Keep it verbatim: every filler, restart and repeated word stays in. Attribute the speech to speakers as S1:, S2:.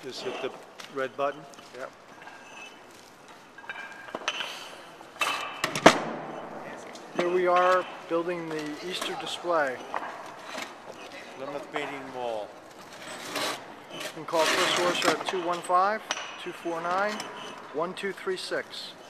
S1: Just hit the red button.
S2: Yep. Here we are building the Easter display.
S1: Plymouth Meeting Wall.
S2: You can call Chris Orser at two one five, two four nine, one two three six.